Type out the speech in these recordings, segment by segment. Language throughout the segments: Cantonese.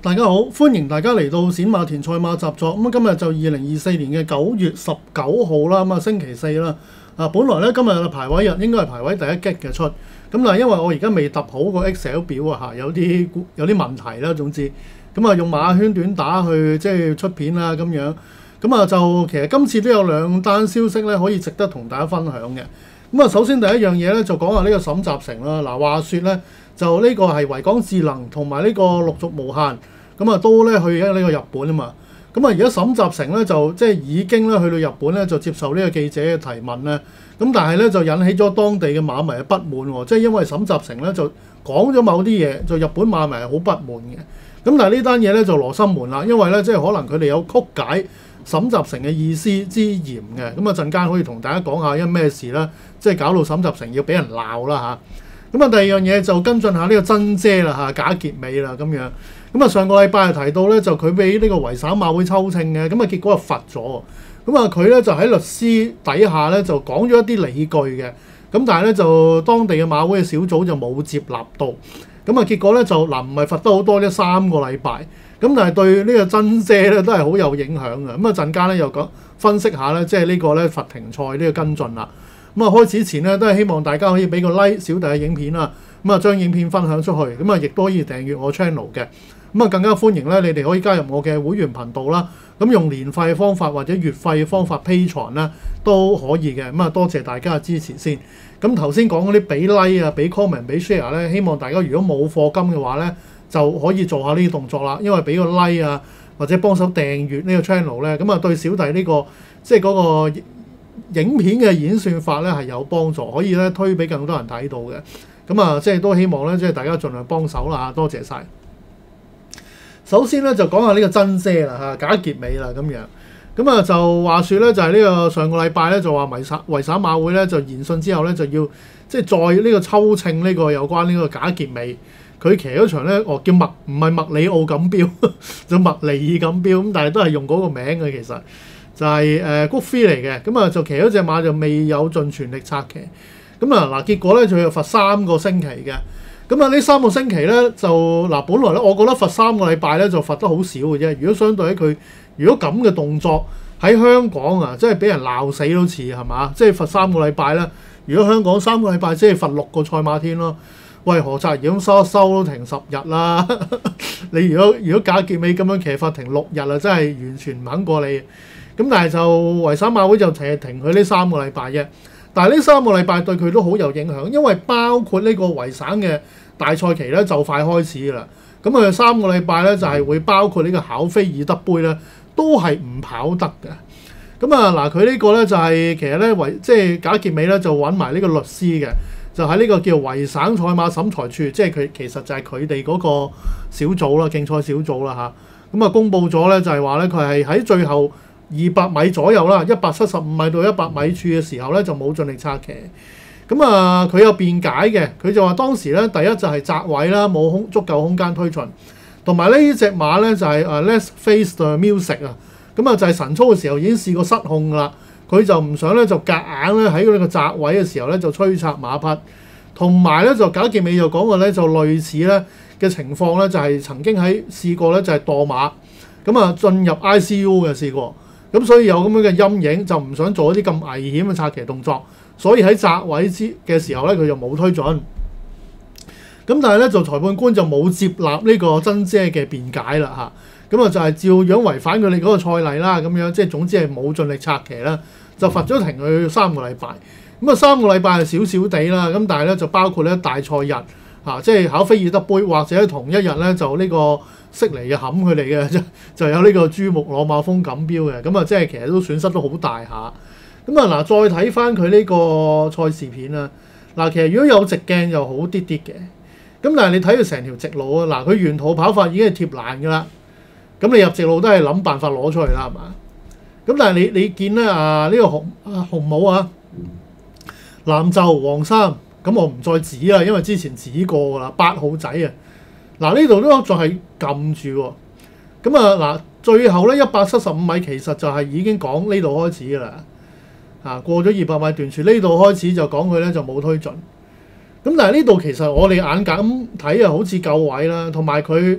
大家好，歡迎大家嚟到冼馬田賽馬習作。咁今日就2024年嘅9月19號啦，咁星期四啦。本來咧今日嘅排位日應該係排位第一擊嘅出，咁但係因為我而家未揼好個 Excel 表啊，有啲問題啦，總之咁用馬圈短打去即係出片啦咁樣。咁就其實今次都有兩單消息咧，可以值得同大家分享嘅。咁首先第一樣嘢咧就講下呢個沈集成啦。嗱，話說咧就呢個係維港智能同埋呢個陸續無限。都咧去咗呢個日本啊嘛，而家沈集成咧就即係已經咧去到日本咧就接受呢個記者嘅提問咧，但係咧就引起咗當地嘅馬迷嘅不滿喎，即係因為沈集成咧就講咗某啲嘢，就日本馬迷係好不滿嘅。但係呢單嘢咧就羅生門啦，因為咧即係可能佢哋有曲解沈集成嘅意思之嫌嘅，陣間可以同大家講下因咩事啦，即係搞到沈集成要俾人鬧啦嚇。第二樣嘢就跟進下呢個珍姐啦嚇，賈傑美啦咁樣。上個禮拜係提到咧，就佢俾呢個維省馬會抽秤嘅，結果係罰咗。佢咧就喺律師底下咧就講咗一啲理據嘅，但係咧就當地嘅馬會嘅小組就冇接納到。結果咧就唔係罰得好多啫，3個禮拜。但係對呢個珍姐咧都係好有影響嘅。陣間咧又講分析下咧，即係呢個咧罰停賽呢個跟進啦。開始前咧都係希望大家可以俾個 like 小弟嘅影片啦，將影片分享出去，亦都可以訂閱我 channel 嘅。更加歡迎咧，你哋可以加入我嘅會員頻道啦。用年費方法或者月費方法 Patreon 啦都可以嘅。多謝大家嘅支持先。頭先講嗰啲俾 like 啊、俾 comment、俾 share 咧，希望大家如果冇課金嘅話咧，就可以做下呢啲動作啦。因為俾個 like 啊，或者幫手訂閱呢個 channel 咧，對小弟呢個即係嗰個影片嘅演算法咧係有幫助，可以咧推俾更多人睇到嘅。即係都希望咧，即係大家盡量幫手啦嚇，多謝晒。首先咧就講下呢個珍姐啦嚇，賈傑美啦咁樣。就話説咧就係呢個上個禮拜咧就話維省馬會咧就言訊之後咧就要即係再呢個抽秤呢個有關呢個賈傑美佢騎嗰場咧叫唔係麥里奧錦標就麥尼爾錦標，但係都係用嗰個名嘅，其實就係谷飛嚟嘅。就騎嗰隻馬就未有盡全力策騎。結果咧就要罰3個星期嘅。呢3個星期咧就本來咧我覺得罰3個禮拜咧就罰得好少嘅啫。如果相對喺佢，如果咁嘅動作喺香港啊，即係俾人鬧死都似係嘛？即係罰3個禮拜咧。如果香港3個禮拜，即係罰6個賽馬天咯。喂，何澤堯咁收一收都停10日啦。你如果賈傑美咁樣騎罰停6日啊，真係完全唔肯過你。但係就維省馬會就停佢呢3個禮拜啫。但係呢3個禮拜對佢都好有影響，因為包括呢個維省嘅大賽期咧就快開始㗎啦。佢3個禮拜咧就係會包括呢個考菲爾德杯咧，都係唔跑得嘅。佢呢個咧就係其實咧即係賈傑美咧就揾埋呢個律師嘅，就喺呢個叫維省賽馬審裁處，即係佢其實就係佢哋嗰個小組啦，競賽小組啦嚇。公佈咗咧就係話咧佢係喺最後200米左右啦，175米到100米處嘅時候咧就冇盡力策騎。佢有辯解嘅，佢就話當時咧第一就係窄位啦，冇足夠空間推進，同埋呢隻馬咧就係Let's Face the Music 啊，就係晨操嘅時候已經試過失控㗎啦，佢就唔想咧就夾硬咧喺呢個窄位嘅時候咧就催策馬匹，同埋咧就賈傑美就講過咧就類似咧嘅情況咧就係曾經試過咧就係墮馬，進入 ICU 嘅試過，所以有咁樣嘅陰影，就唔想做一啲咁危險嘅策騎動作。所以喺窄位嘅時候咧，佢就冇推進。但係咧，就裁判官就冇接納呢個珍姐嘅辯解啦嚇。就係照樣違反佢哋嗰個賽例啦，咁樣即係總之係冇盡力策騎啦，就罰咗停佢3個禮拜。3個禮拜係少少地啦，但係咧就包括咧大賽日即係考菲爾德杯或者同一日咧就呢個悉尼嘅冚佢哋嘅，就有呢個珠穆朗瑪峰錦標嘅。即係其實都損失都好大下。再睇翻佢呢個賽事片啦。其實如果有直鏡就好啲啲嘅。但係你睇佢成條直路啊，佢沿途跑法已經係貼欄㗎啦。你入直路都係諗辦法攞出嚟啦，係嘛？但係你見咧呢個紅帽啊，藍袖黃衫，我唔再指啦，因為之前指過㗎啦，8號仔啊。呢度都仲係撳住喎。最後咧175米其實就係已經講呢度開始㗎啦。過咗200米段處，呢度開始就講佢咧就冇推進。但係呢度其實我哋眼咁睇好似夠位啦，同埋佢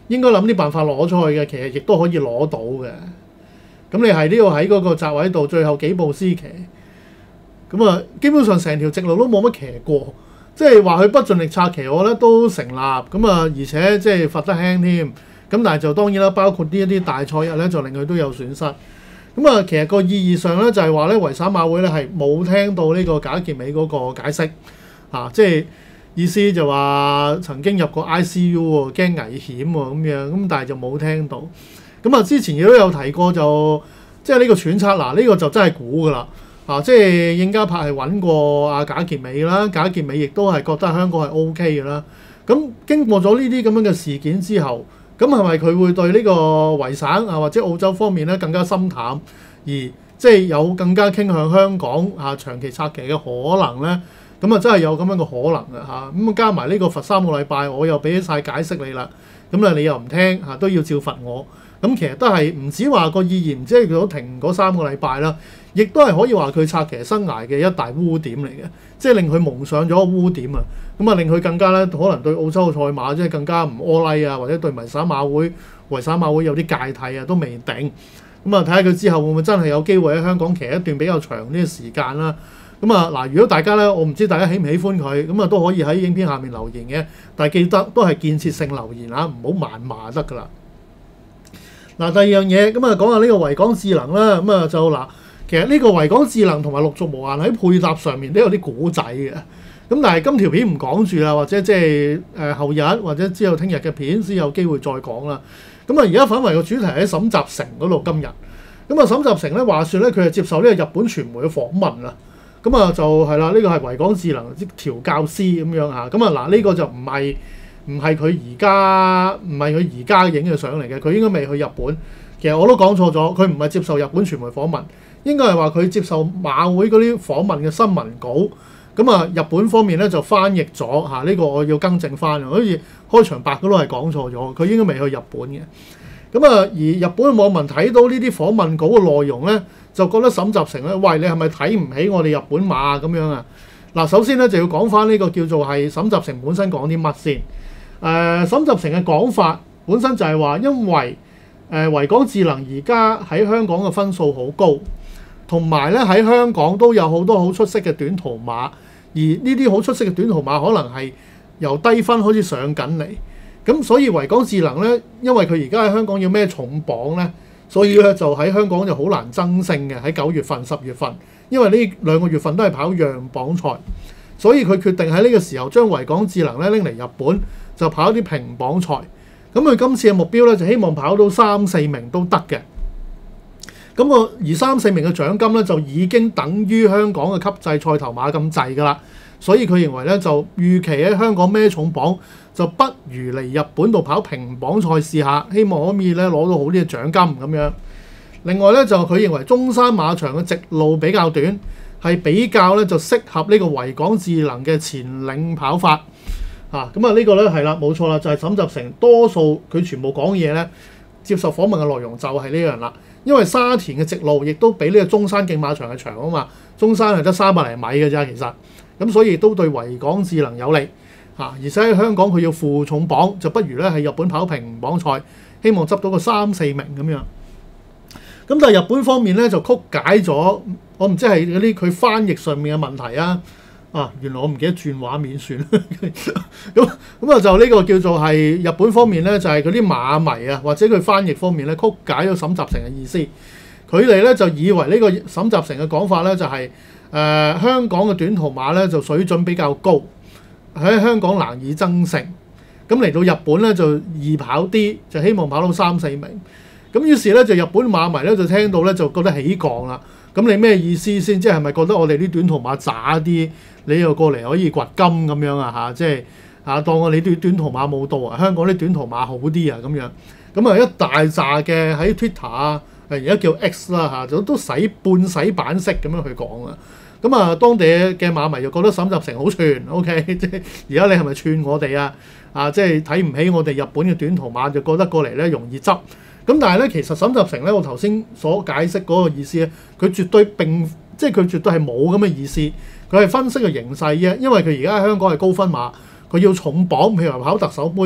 應該諗啲辦法攞出去嘅，其實亦都可以攞到嘅。咁你係都要喺嗰個閘位度最後幾步先騎。咁啊，基本上成條直路都冇乜騎過，即係話佢不盡力策騎，我覺得都成立。咁啊，而且即係罰得輕添。咁但係就當然啦，包括呢一啲大賽日咧，就令佢都有損失。咁啊，其實個意義上咧就係話咧，維省馬會咧係冇聽到呢個賈健美嗰個解釋即係意思就話曾經入過 ICU 喎，驚危險喎咁樣。咁但係就冇聽到。咁啊，之前亦都有提過就即係呢個揣測嗱，呢個就真係估㗎啦。即係應家柏係揾過阿賈健美啦，賈健美亦都係覺得香港係 OK 嘅啦。咁經過咗呢啲咁樣嘅事件之後，咁係咪佢會對呢個維省或者澳洲方面咧更加心淡，而即係有更加傾向香港長期策騎嘅可能咧？咁啊真係有咁樣嘅可能嘅嚇。咁加埋呢個罰3個禮拜，我又俾晒解釋你啦。咁啊你又唔聽都要照罰我。咁其實都係唔止話個意義，唔知係佢停嗰3個禮拜啦，亦都係可以話佢策騎生涯嘅一大污點嚟嘅，即係令佢蒙上咗個污點啊！咁啊，令佢更加咧可能對澳洲嘅賽馬即係更加唔柯拉或者對維省馬會有啲芥蒂都未定。咁啊，睇下佢之後會唔會真係有機會喺香港騎一段比較長啲嘅時間啦。咁啊嗱，如果大家咧，我唔知大家喜唔喜歡佢，咁啊都可以喺影片下面留言嘅，但係記得都係建設性留言唔好謾罵得㗎啦。嗱，第二樣嘢咁啊，講下呢個維港智能啦。咁啊就嗱，其實呢個維港智能同埋陸續無限喺配搭上面都有啲古仔嘅。咁但係今條片唔講住啦，或者即係後日或者之後聽日嘅片先有機會再講啦。咁啊，而家反為個主題喺沈集成嗰度今日。咁啊，沈集成咧話説咧，佢係接受呢個日本傳媒嘅訪問啦。咁啊就係啦，呢個係維港智能調教師咁樣嚇。咁啊嗱，呢個就唔係佢而家影嘅相嚟嘅，佢應該未去日本。其實我都講錯咗，佢唔係接受日本傳媒訪問，應該係話佢接受馬會嗰啲訪問嘅新聞稿。咁啊，日本方面咧就翻譯咗呢個我要更正翻，好似開場白嗰度係講錯咗，佢應該未去日本嘅。咁啊，而日本嘅網民睇到呢啲訪問稿嘅內容咧，就覺得沈集成咧，喂，你係咪睇唔起我哋日本馬咁樣啊？嗱，首先咧就要講翻呢個叫做係沈集成本身講啲乜先。沈集成嘅講法本身就係話，因為維港智能而家喺香港嘅分數好高，同埋咧喺香港都有好多好出色嘅短途馬，而呢啲好出色嘅短途馬可能係由低分開始上緊嚟，咁所以維港智能咧，因為佢而家喺香港要孭重磅咧，所以咧就喺香港就好難爭勝嘅喺9月份、10月份，因為呢2個月份都係跑讓磅賽，所以佢決定喺呢個時候將維港智能咧拎嚟日本。就跑啲平磅賽，咁佢今次嘅目標咧就希望跑到3、4名都得嘅。咁而3、4名嘅獎金咧就已經等於香港嘅級制賽頭馬咁滯㗎啦，所以佢認為咧就預期喺香港孭重磅就不如嚟日本度跑平磅賽試下，希望可以咧攞到好啲嘅獎金咁樣。另外咧就佢認為中山馬場嘅直路比較短，係比較咧就適合呢個維港智能嘅前領跑法。咁啊呢個咧係啦，冇錯啦，就係沈集成多數佢全部講嘢咧，接受訪問嘅內容就係呢樣啦。因為沙田嘅直路亦都比呢個中山競馬場嘅長啊嘛，中山係得300厘米嘅啫，其實咁所以都對維港智能有利而且喺香港佢要負重磅，就不如咧喺日本跑平磅賽，希望執到個3、4名咁樣。咁但係日本方面咧就曲解咗，我唔知係嗰啲佢翻譯上面嘅問題啊。原來我唔記得轉畫面算咁就呢個叫做係日本方面咧，就係嗰啲馬迷或者佢翻譯方面咧曲解咗沈集成嘅意思。佢哋咧就以為呢個沈集成嘅講法咧就係香港嘅短途馬咧就水準比較高，喺香港難以爭勝。咁嚟到日本咧就易跑啲，就希望跑到3、4名。咁於是咧就日本馬迷咧就聽到咧就覺得起降啦。咁你咩意思先？即係咪覺得我哋啲短途馬渣啲？你又過嚟可以掘金咁樣即係當我哋啲短途馬冇到香港啲短途馬好啲咁樣。咁一大扎嘅喺 Twitter 而家叫 X 啦都半洗版式咁樣去講啊。咁當地嘅馬迷又覺得沈集成好串 ，OK， 即係而家你係咪串我哋即係睇唔起我哋日本嘅短途馬，就覺得過嚟咧容易執。咁但係咧，其實沈集成咧，我頭先所解釋嗰個意思咧，佢絕對係冇咁嘅意思。佢係分析個形勢啫，因為佢而家喺香港係高分馬，佢要重磅，譬如話跑特首杯，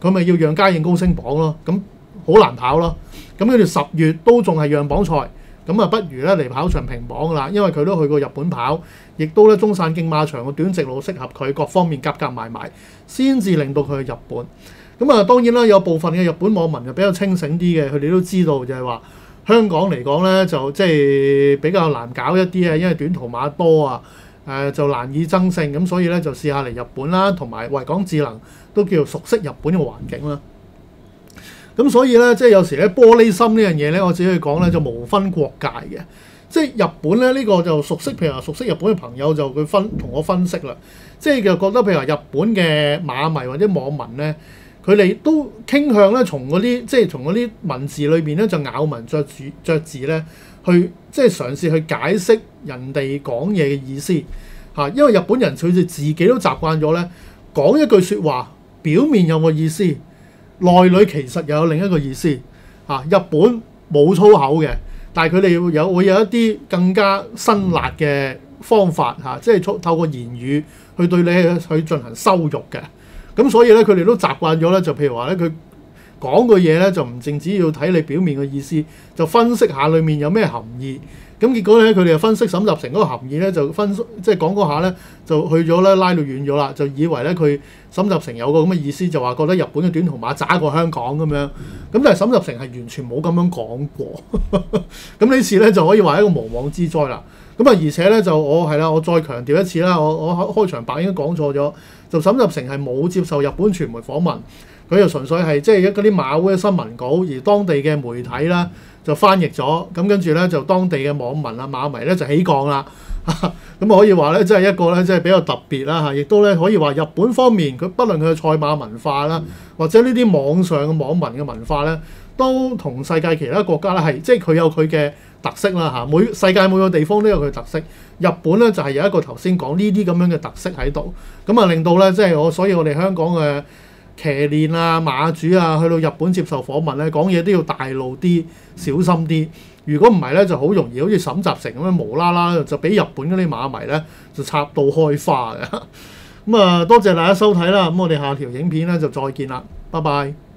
佢咪要讓家燕高升榜咯，咁好難跑咯。咁跟住10月都仲係讓榜賽，咁啊不如咧嚟跑場平榜啦，因為佢都去過日本跑，亦都咧中散徑馬場嘅短直路適合佢，各方面夾埋，先至令到佢去日本。咁啊當然啦，有部分嘅日本網民就比較清醒啲嘅，佢哋都知道就係話香港嚟講咧就即係比較難搞一啲啊，因為短途馬多啊。就難以爭勝，咁所以咧就試下嚟日本啦，同埋維港智能都叫做熟悉日本嘅環境啦。咁所以咧，即係有時咧玻璃心呢樣嘢咧，我自己去講咧就無分國界嘅。即係日本咧呢個就熟悉，譬如話熟悉日本嘅朋友就佢同我分析啦。即係就覺得譬如話日本嘅馬迷或者網民咧，佢哋都傾向咧從嗰啲文字裏邊咧就咬文嚼字咧。去即係嘗試去解釋人哋講嘢嘅意思嚇，因為日本人佢哋自己都習慣咗咧講一句説話，表面有個意思，內裏其實又有另一個意思嚇。日本冇粗口嘅，但係佢哋會有一啲更加辛辣嘅方法嚇，即係透過言語去對你去進行羞辱嘅。咁所以咧，佢哋都習慣咗咧，就譬如話咧佢。講句嘢咧就唔淨止要睇你表面嘅意思，就分析下裡面有咩含義。咁結果咧佢哋就分析沈集成嗰個含義咧，就即係講嗰下咧就去咗咧拉到遠咗啦，就以為咧佢沈集成有個咁嘅意思，就話覺得日本嘅短途馬渣過香港咁樣。咁但係沈集成係完全冇咁樣講過。咁呢次咧就可以話係一個無妄之災啦。咁啊而且咧就我再強調一次啦，我開場白應該講錯咗，就沈集成係冇接受日本傳媒訪問。佢就純粹係即係嗰啲馬會嘅新聞稿，而當地嘅媒體啦就翻譯咗，咁跟住咧就當地嘅網民啊馬迷咧就起降啦，咁可以話咧即係一個咧即係比較特別啦嚇，亦都咧可以話日本方面佢不論佢嘅賽馬文化啦，或者呢啲網上嘅網民嘅文化咧，都同世界其他國家咧係即係佢有佢嘅特色啦嚇，世界每個地方都有佢特色，日本咧就係有一個頭先講呢啲咁樣嘅特色喺度，咁啊令到咧即係所以我哋香港嘅騎練啊馬主啊去到日本接受訪問咧，講嘢都要大路啲小心啲，如果唔係咧就好容易好似沈集成咁樣無啦啦就俾日本嗰啲馬迷咧就插到開花嘅。咁啊多謝大家收睇啦，咁我哋下條影片咧就再見啦，拜拜。